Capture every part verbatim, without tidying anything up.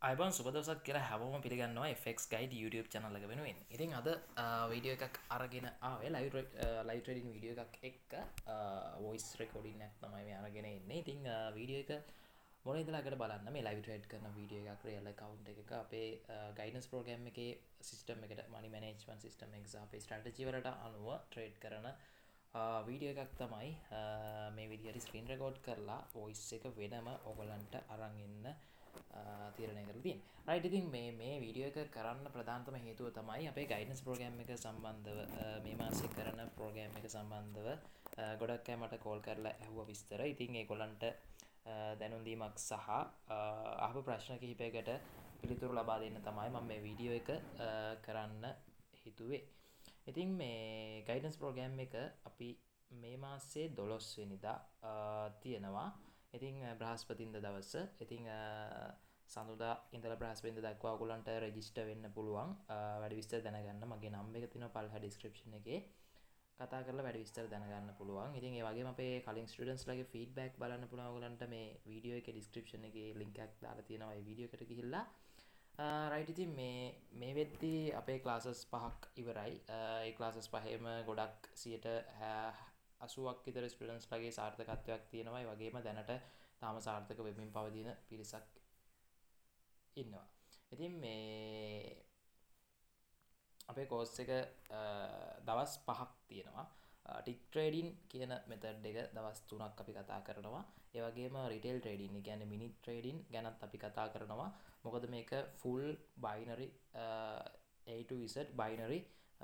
අයිබන් සුබ දවසක් කියලා හැමෝම පිළිගන්නවා F X Guide YouTube channel එක වෙනුවෙන්. ඉතින් අද වීඩියෝ එකක් අරගෙන ආවේ live live trading වීඩියෝ එකක් එක්ක voice recording එකක් තමයි මේ අරගෙන ඉන්නේ. ඉතින් වීඩියෝ එක මොන ඉඳලාකට බලන්න මේ live trade කරන වීඩියෝ එකක් real account එකක අපේ guidance program එකේ system එකට money management system එක සහ අපේ strategy වලට අනුව trade කරන වීඩියෝ එකක් තමයි මේ විදිහට screen record කරලා voice එක වෙනම ඔයගලන්ට අරන් එන්න තීරණය කරලා තියෙනවා. රයිට් ඉතින් මේ මේ වීඩියෝ එක කරන්න ප්‍රධානතම හේතුව තමයි අපේ ගයිඩන්ස් ප්‍රෝග්‍රෑම් එක සම්බන්ධව මේ මාසේ කරන ප්‍රෝග්‍රෑම් එක සම්බන්ධව ගොඩක් අය මට කෝල් කරලා ඇහුවා විස්තර. ඉතින් ඒගොල්ලන්ට දැනුම් දීමක් සහ අහපු ප්‍රශ්න කිහිපයකට පිළිතුරු ලබා දෙන්න තමයි මම මේ වීඩියෝ එක කරන්න හිතුවේ. ඉතින් මේ ගයිඩන්ස් ප්‍රෝග්‍රෑම් එක අපි මේ මාසේ දොළොස් වෙනිදා තියෙනවා. ඉතින් බ්‍රහස්පතින්ද දවස ඉතින් සඳුදා ඉඳලා බ්‍රහස්පතින්ද දක්වා ඔයගොල්ලන්ට රෙජිස්ටර් වෙන්න පුළුවන්. වැඩි විස්තර දැනගන්න මගේ නම්බර් එක තියෙනවා පල්හා ඩිස්ක්‍රිප්ෂන් එකේ. කතා කරලා වැඩි විස්තර දැනගන්න පුළුවන්. ඉතින් ඒ වගේම අපේ කලින් ස්ටුඩන්ට්ස්ලාගේ ෆීඩ්බැක් බලන්න පුළුවන් ඔයගොල්ලන්ට මේ වීඩියෝ එකේ ඩිස්ක්‍රිප්ෂන් එකේ link එකක් දාලා තියෙනවා ඒ වීඩියෝ එකට ගිහිල්ලා. රයිට් ඉතින් මේ මේ වෙද්දී අපේ ක්ලාසස් පහක් ඉවරයි. ඒ ක්ලාසස් පහේම ගොඩක් සියයට අසූවක් විතර ස්ටුඩන්ට්ස්ලාගේ සාර්ථකත්වයක් තියෙනවා. ඒ වගේම දැනට තාම සාර්ථක වෙමින් පවතින පිරිසක් ඉන්නවා. ඉතින් මේ අපේ කෝස් එක දවස් පහක් තියෙනවා. ටික් ට්‍රේඩින් කියන මෙතඩ් එක දවස් තුනක් අපි කතා කරනවා. ඒ වගේම රිටේල් ට්‍රේඩින්, ඒ කියන්නේ මිනි ට්‍රේඩින් ගැනත් අපි කතා කරනවා. මොකද මේක full binary A to Z binary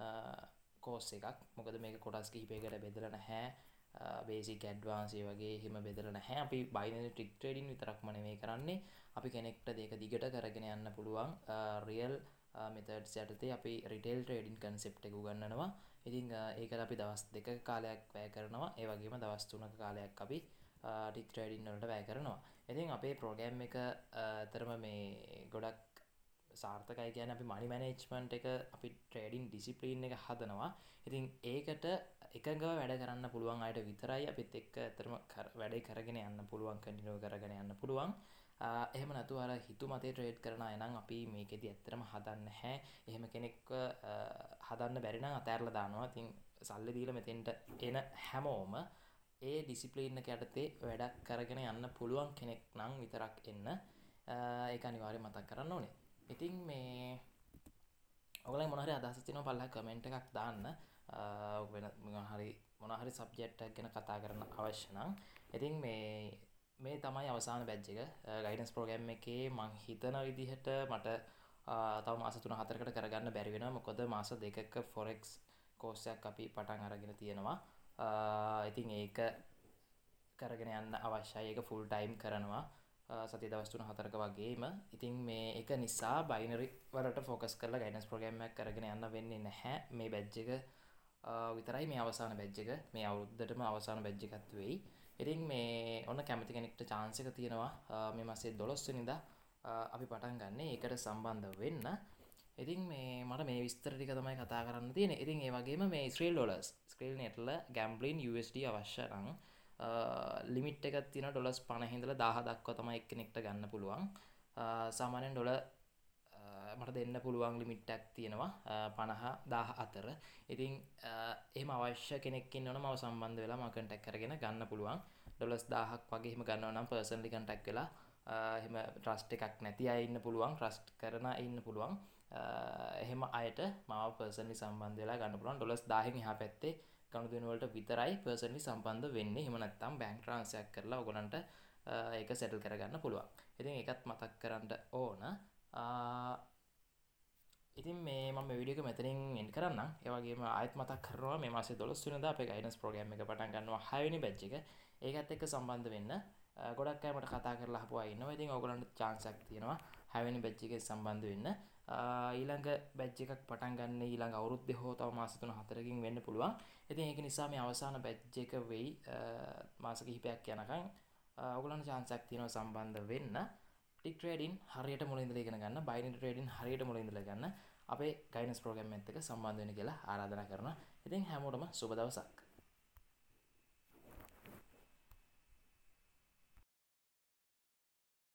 course එකක්. මොකද මේක කොටස් කිහිපයකට බෙදලා නැහැ. බේසික් ඇඩ්වාන්ස් ඒ වගේ එහෙම බෙදලා නැහැ. අපි බයිනරි ට්‍රික් ට්‍රේඩින් විතරක්ම නෙමෙයි කරන්නේ. අපි කෙනෙක්ට දෙක දිගට කරගෙන යන්න පුළුවන් රියල් මෙතඩ්ස් යටතේ අපි රිටේල් ට්‍රේඩින් කන්සෙප්ට් එක උගන්වනවා. ඉතින් ඒකට අපි දවස් දෙකක කාලයක් වැය කරනවා. ඒ වගේම දවස් තුනක කාලයක් අපි ටික් ට්‍රේඩින් වලට වැය කරනවා. ඉතින් අපේ ප්‍රෝග්‍රෑම් එක අතරම මේ ගොඩක් සාර්ථකයි කියන්නේ අපි මනි මැනේජ්මන්ට් එක අපි ට්‍රේඩින් ඩිසිප්ලින් එක හදනවා. ඉතින් ඒකට එකඟව වැඩ කරන්න පුළුවන් අයට විතරයි අපිත් එක්ක අතරම වැඩේ කරගෙන යන්න පුළුවන්, කන්ටිනියු කරගෙන යන්න පුළුවන්. එහෙම නැතුව අර හිතු මතේ ට්‍රේඩ් කරන අය නම් අපි මේකෙදි ඇත්තටම හදන්නේ නැහැ. එහෙම කෙනෙක්ව හදන්න බැරි නම් අතෑරලා දානවා. ඉතින් සල්ලි දීලා මෙතෙන්ට එන හැමෝම ඒ ඩිසිප්ලින් එක යටතේ වැඩක් කරගෙන යන්න පුළුවන් කෙනෙක් නම් විතරක් එන්න. ඒක අනිවාර්යයෙන් මතක් කරන්න ඕනේ. ඉතින් මේ ඔයගොල්ලෝ මොන හරි අදහසක් තියෙනවා පල්ලෙහා කමෙන්ට් එකක් දාන්න. වෙන මොන හරි මොන හරි සබ්ජෙක්ට් එකක් ගැන කතා කරන්න අවශ්‍ය නම්. ඉතින් මේ මේ තමයි අවසාන බැච් එක. ගයිඩන්ස් ප්‍රෝග්‍රෑම් එකේ මං හිතන විදිහට මට තව මාස තුන හතරකට කරගන්න බැරි වෙනවා. මොකද මාස දෙකක forex කෝස් එකක් අපි පටන් අරගෙන තියෙනවා. ඉතින් ඒක කරගෙන යන්න අවශ්‍යයි. ඒක ෆුල් ටයිම් කරනවා. සතිය දවස් තුන හතරක වගේම. ඉතින් මේ එක නිසා බයිනරි වලට ફોකස් කරලා ගයිඩන්ස් ප්‍රෝග්‍රෑම් එකක් කරගෙන යන්න වෙන්නේ නැහැ. මේ බැච් එක විතරයි මේ අවසාන බැච් එක. මේ අවුරුද්දටම අවසාන බැච් එකක් වෙයි. ඉතින් මේ ඔන්න කැමති කෙනෙක්ට chance එක තියෙනවා මේ මාසේ දොළොස් වෙනිදා අපි පටන් ගන්න. ඒකට සම්බන්ධ වෙන්න. ඉතින් මේ මට මේ විස්තර ටික තමයි කතා කරන්න තියෙන්නේ. ඉතින් ඒ වගේම මේ Israel dollars, Israel net වල gambling U S D අවශ්‍ය නම් ලිමිට් එකක් තියෙනවා ඩොලර්ස් පනහ ඉඳලා දාහ දක්වා තමයි එක්කෙනෙක්ට ගන්න පුළුවන්. සාමාන්‍යයෙන් ඩොලර් මට දෙන්න පුළුවන් ලිමිට් එකක් තියෙනවා පනහ දාහ අතර. ඉතින් එහෙම අවශ්‍ය කෙනෙක් ඉන්නවනම් මම සම්බන්ධ වෙලා මම කන්ටැක්ට් කරගෙන ගන්න පුළුවන්. ඩොලර්ස් දාහක් වගේ එහෙම ගන්නවා නම් පර්සනලි කන්ටැක්ට් වෙලා එහෙම ට්‍රස්ට් එකක් නැති අය ඉන්න පුළුවන්, ට්‍රස්ට් කරන අය ඉන්න පුළුවන්. එහෙම අයට මම පර්සනලි සම්බන්ධ වෙලා ගන්න පුළුවන්. ඩොලර්ස් දහයෙන් එහා පැත්තේ ගනුදෙනු වලට විතරයි පර්සනලි සම්බන්ධ වෙන්නේ. එහෙම නැත්නම් බැංක් ට්‍රාන්ස්ෆර් එකක් කරලා ඔයගලන්ට ඒක සෙටල් කරගන්න පුළුවන්. ඉතින් ඒකත් මතක් කරන්න ඕන. ඉතින් මේ මම මේ වීඩියෝ එක මෙතනින් එන්ඩ් කරන්නම්. ඒ වගේම ආයෙත් මතක් කරනවා මේ මාසේ දොළොස් වෙනිදා අපේ ගයිඩන්ස් ප්‍රෝග්‍රෑම් එක පටන් ගන්නවා හය වෙනි බැච් එක. ඒකත් එක්ක සම්බන්ධ වෙන්න. ගොඩක් අය මට කතා කරලා අහපු අය ඉන්නවා. ඉතින් ඔයගලන්ට chance එකක් තියෙනවා හය වෙනි බැච් එකේ සම්බන්ධ වෙන්න. ඊළඟ බැච් එකක් පටන් ගන්න ඊළඟ අවුරුද්දේ හෝ තව මාස තුන හතරකින් වෙන්න පුළුවන්. ඉතින් ඒක නිසා මේ අවසාන බැච් එක වෙයි මාස කිහිපයක් යනකම්. ඔයගලන්ට chance එකක් තියෙනවා සම්බන්ධ වෙන්න. ටික් ට්‍රේඩින් හරියට මුලින් ඉඳලා ඉගෙන ගන්න, බයිනරි ට්‍රේඩින් හරියට මුලින් ඉඳලා ගන්න අපේ ගයිඩන්ස් ප්‍රෝග්‍රෑම් එකත් එක්ක සම්බන්ධ වෙන්න කියලා ආරාධනා කරනවා. ඉතින් හැමෝටම සුබ දවසක්.